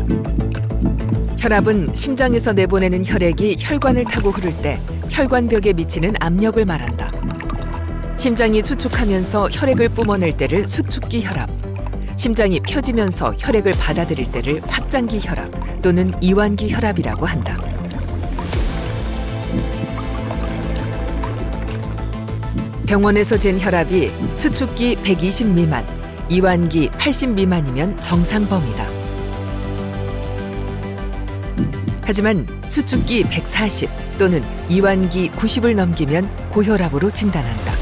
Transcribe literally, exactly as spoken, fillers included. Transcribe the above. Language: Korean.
혈압은 심장에서 내보내는 혈액이 혈관을 타고 흐를 때 혈관벽에 미치는 압력을 말한다. 심장이 수축하면서 혈액을 뿜어낼 때를 수축기 혈압, 심장이 펴지면서 혈액을 받아들일 때를 확장기 혈압 또는 이완기 혈압이라고 한다. 병원에서 잰 혈압이 수축기 백이십 미만, 이완기 팔십 미만이면 정상 범위다. 하지만 수축기 백사십 또는 이완기 구십을 넘기면 고혈압으로 진단한다.